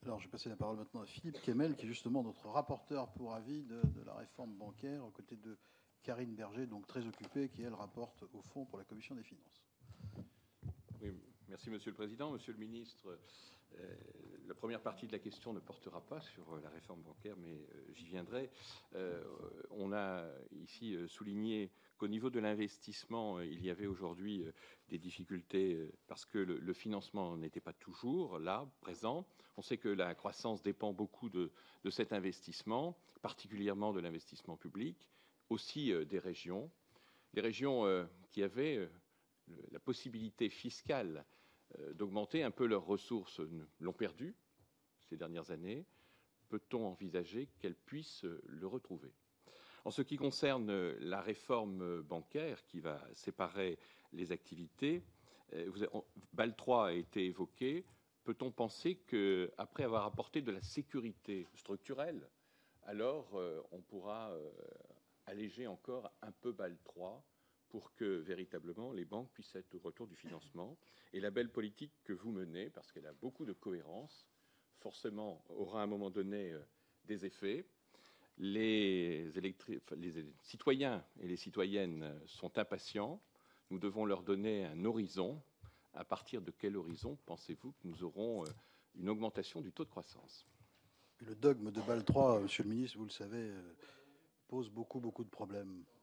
Alors, je vais passer la parole maintenant à Philippe Kemel, qui est justement notre rapporteur pour avis de la réforme bancaire, aux côtés de Karine Berger, donc très occupée, qui, elle, rapporte au fond pour la Commission des finances. Oui, merci Monsieur le Président. Monsieur le Ministre, la première partie de la question ne portera pas sur la réforme bancaire, mais j'y viendrai. On a ici souligné qu'au niveau de l'investissement, il y avait aujourd'hui des difficultés parce que le financement n'était pas toujours là, présent. On sait que la croissance dépend beaucoup de cet investissement, particulièrement de l'investissement public, aussi des régions. Les régions qui avaient la possibilité fiscale d'augmenter un peu leurs ressources l'ont perdu ces dernières années. Peut-on envisager qu'elles puissent le retrouver? En ce qui concerne la réforme bancaire qui va séparer les activités, BAL 3 a été évoqué. Peut-on penser qu'après avoir apporté de la sécurité structurelle, alors on pourra alléger encore un peu BAL 3 pour que véritablement les banques puissent être au retour du financement? Et la belle politique que vous menez, parce qu'elle a beaucoup de cohérence, forcément aura à un moment donné des effets. Les citoyens et les citoyennes sont impatients. Nous devons leur donner un horizon. À partir de quel horizon pensez-vous que nous aurons une augmentation du taux de croissance? Le dogme de BAL 3, Monsieur le Ministre, vous le savez, pose beaucoup de problèmes.